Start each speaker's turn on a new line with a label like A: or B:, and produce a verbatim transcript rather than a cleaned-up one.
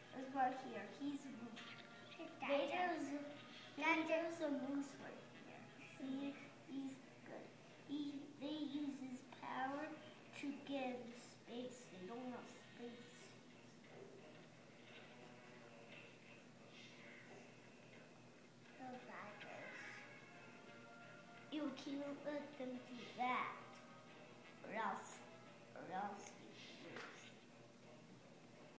A: Let's go here. He's there's there's a moose right here. See, he's good. He they use his power to get space. They don't have space. You can't let them do that, or else, or else